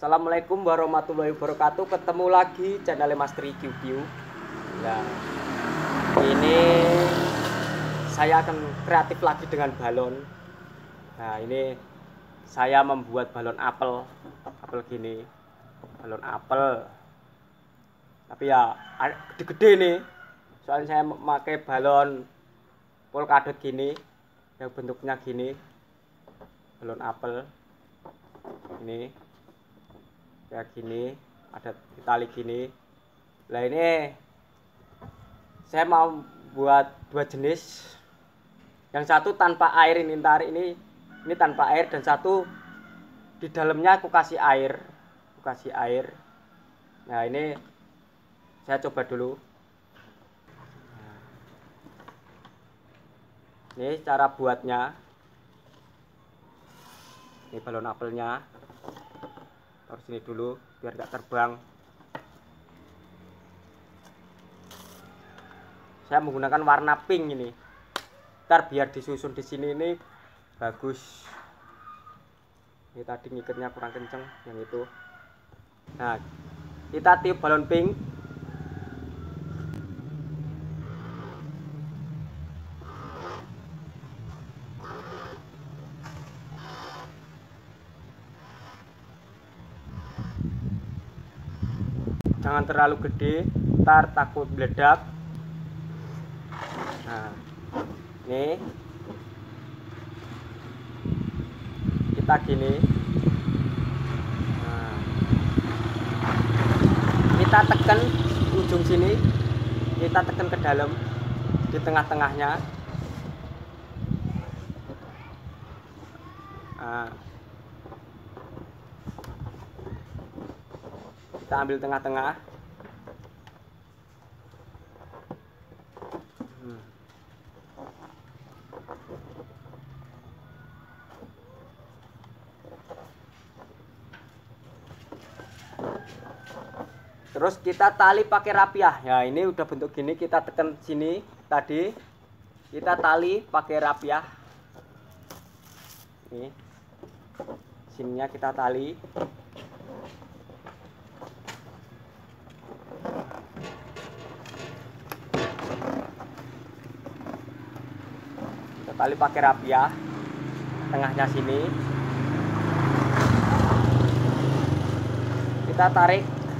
Assalamualaikum warahmatullahi wabarakatuh. Ketemu lagi channel Mas Tri QQ. Nah, ini saya akan kreatif lagi dengan balon. Nah, ini saya membuat balon apel gini, balon apel. Tapi ya gede-gede nih. Soalnya saya memakai balon polkadot gini, yang bentuknya gini, balon apel. Ini kayak gini, ada tali gini. Nah, ini saya mau buat dua jenis. Yang satu tanpa air, ini tarik ini tanpa air, dan satu di dalamnya aku kasih air. Nah, ini saya coba dulu. Ini cara buatnya. Ini balon apelnya. Taruh sini dulu biar gak terbang. Saya menggunakan warna pink ini. Ntar biar disusun di sini ini bagus. Ini tadi ngikatnya kurang kenceng yang itu. Nah, kita tiup balon pink. Jangan terlalu gede, ntar takut meledak. Nah, ini kita gini. Nah, kita tekan ujung sini, kita tekan ke dalam di tengah-tengahnya. Nah, kita ambil tengah-tengah. Terus kita tali pakai rapiah. Ya, ini udah bentuk gini, kita tekan sini tadi. Kita tali pakai rapiah. Nih. Sininya kita tali. Kita tali pakai rapiah. Tengahnya sini. Kita tarik.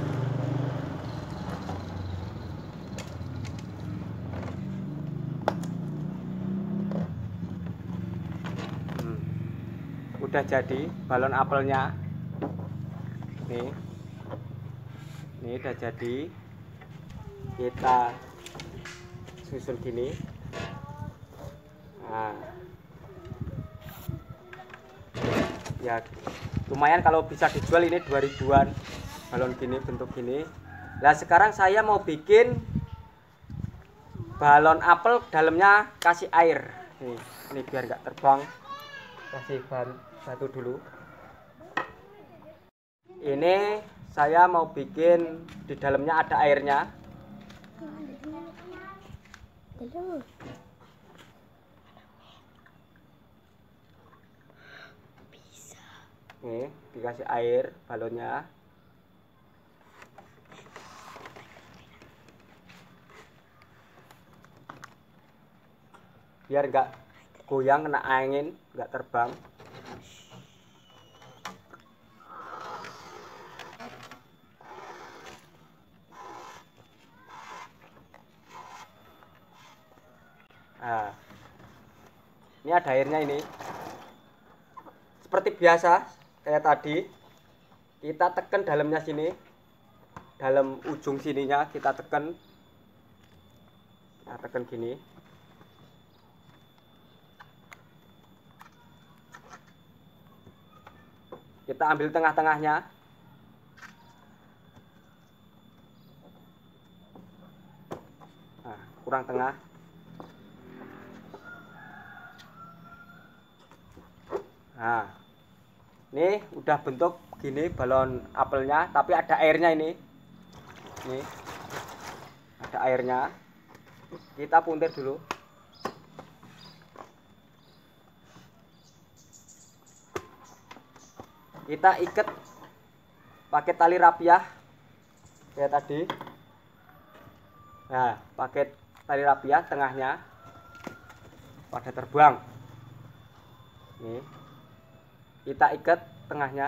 Udah jadi balon apelnya. Nih udah jadi. Kita susun gini. Nah, ya lumayan kalau bisa dijual, ini 2000-an balon gini, bentuk gini. Nah, sekarang saya mau bikin balon apel, dalamnya kasih air. Ini biar nggak terbang, kasih batu dulu. Ini saya mau bikin di dalamnya ada airnya. Nih, dikasih air balonnya. Biar nggak goyang, kena angin, nggak terbang. Nah, ini ada airnya ini. Seperti biasa kayak tadi, kita tekan dalamnya sini, dalam ujung sininya kita tekan. Kita tekan gini. Kita ambil tengah-tengahnya. Nah, kurang tengah. Nah, ini udah bentuk gini balon apelnya, tapi ada airnya ini. Nih, ada airnya. Kita puntir dulu. Kita ikat pakai tali rapiah kayak tadi. Nah, pakai tali rapiah tengahnya pada terbang. Nih. Kita ikat tengahnya.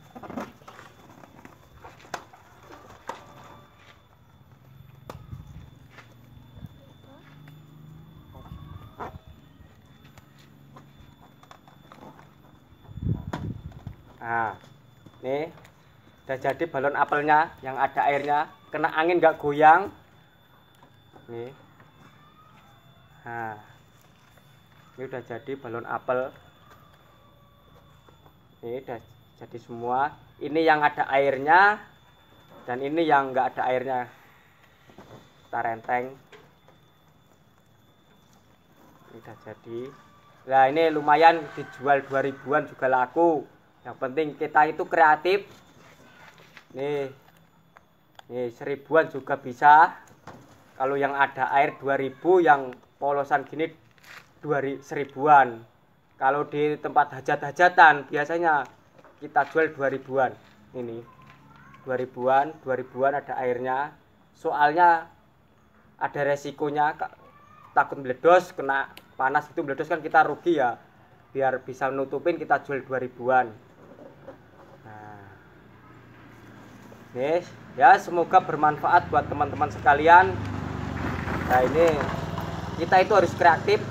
Nah, nih udah jadi balon apelnya yang ada airnya, kena angin nggak goyang. Nih. Nah, ini udah jadi balon apel. Ini udah jadi semua. Ini yang ada airnya dan ini yang nggak ada airnya. Kita renteng. Ini udah jadi. Nah, ini lumayan dijual 2000-an juga laku. Yang penting kita itu kreatif. Nih 1000-an juga bisa. Kalau yang ada air 2000, yang polosan gini 1000-an. Kalau di tempat hajat-hajatan biasanya kita jual 2000-an. Ini 2000-an ada airnya. Soalnya ada resikonya, takut meledos, kena panas itu meledos kan kita rugi ya. Biar bisa nutupin kita jual 2000-an. Nih, ya semoga bermanfaat buat teman-teman sekalian. Nah, ini kita itu harus kreatif.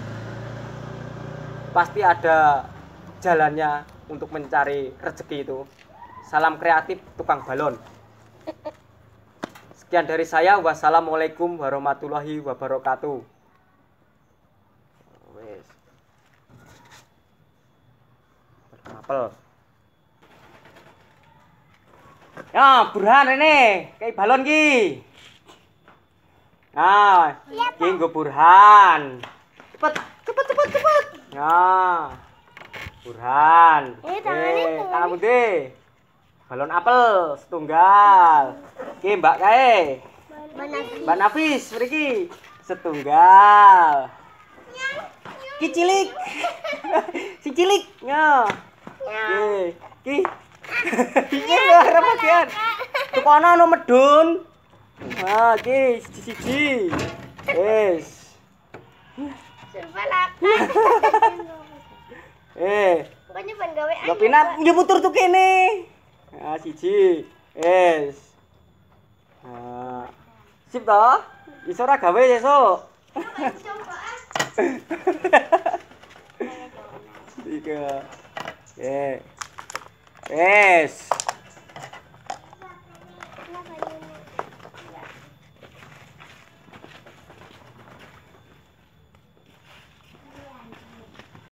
Pasti ada jalannya untuk mencari rezeki itu. Salam kreatif tukang balon. Sekian dari saya. Wassalamualaikum warahmatullahi wabarakatuh. Wes. Apel. Ya, Burhan ini, kayak balon ki. Nah, ki nggo Burhan. Cepet. Nah, Burhan. Tangan deh. Balon apel setunggal. Ki Mbak kae. Mbak Nafis, mriki setunggal. Ki cilik. Si cilik. Ya. Ki. Iki lho bagian. Tukono ono medun. Nah, iki siji-siji. Wis. Pokoknya ban gawe aja. Gopina yo mutur tuh kene. Nah, siji. Wis. Nah. Sip to? Iso ora gawe sesuk. Tiga. Yes.